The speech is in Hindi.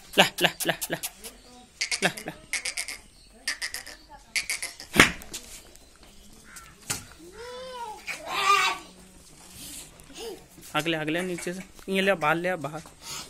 ला ला ला ला ला ला अगले अगले नीचे से ये ले बाहर ले बाहर।